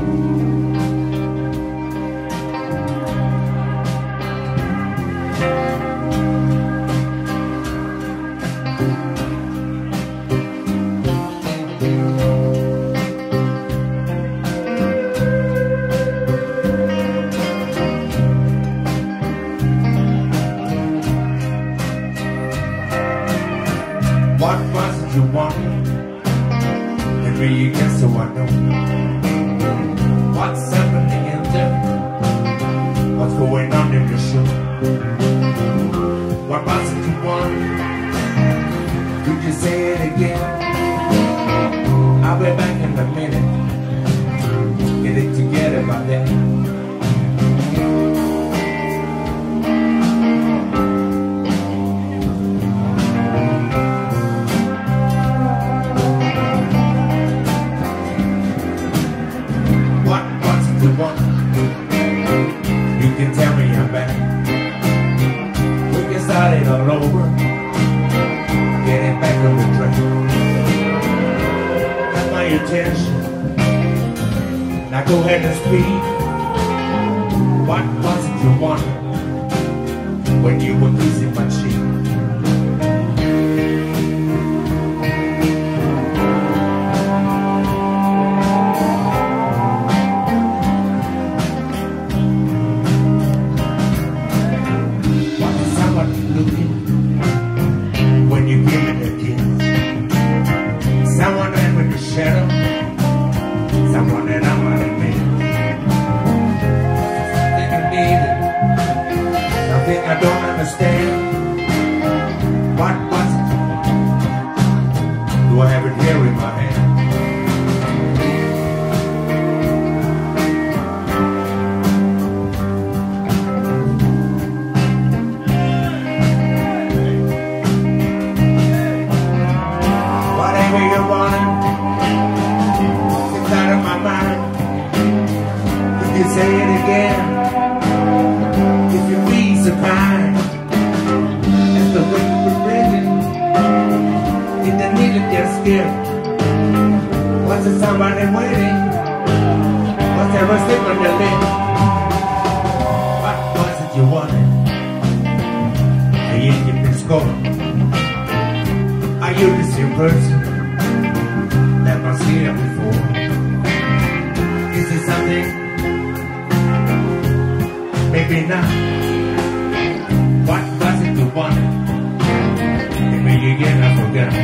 What was it you wanted? And me again, so I know what's happening in there, what's going on in the show. What was it you wanted? Could you say it again? I'll be back in a minute. Get it together by then. You can tell me I'm back. We can start it all over, getting back on the track. Have my attention. Now go ahead and speak. What was it you wanted when you were kissing my cheek? When you give it a kiss, someone that with the shadow, someone that I might admit, something you needed, something I don't understand. What was it? Do I have it here in my hand? You want it, it's out of my mind. If you say it again, if you be so kind, that's the way you were written. If they needed their skill, was it somebody waiting? Was there a slip on your lip? What was it you wanted? And you keep it scoring. Are you the same person that was here before? Is it something? Maybe not. What was it you wanted? Maybe again I forgot.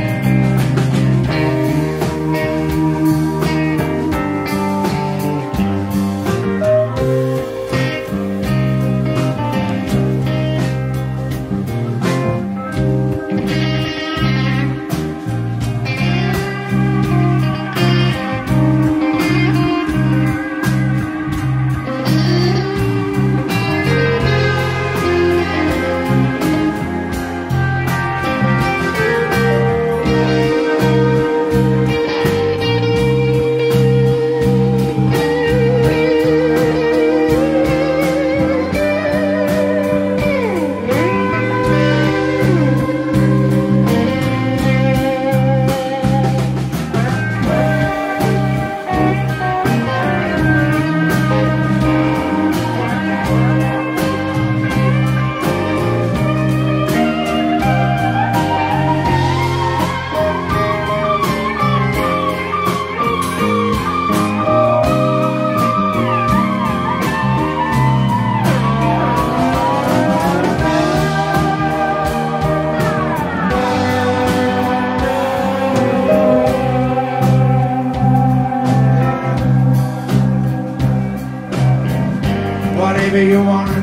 Whatever you wanted,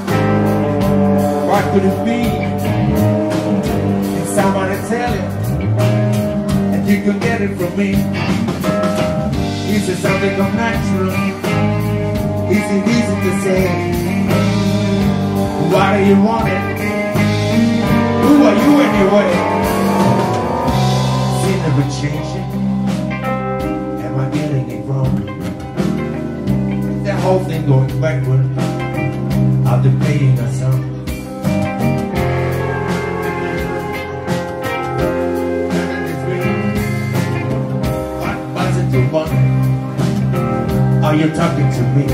what could it be? Can somebody tell it, and you can get it from me? Is it something unnatural? Is it easy to say? Why do you want it? Who are you anyway? Is it never changing? Am I getting it wrong? That whole thing going backward, I'll be paying a sum. What was it you wanted? Are you're talking to me.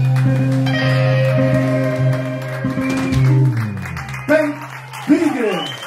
Ben Bilgin.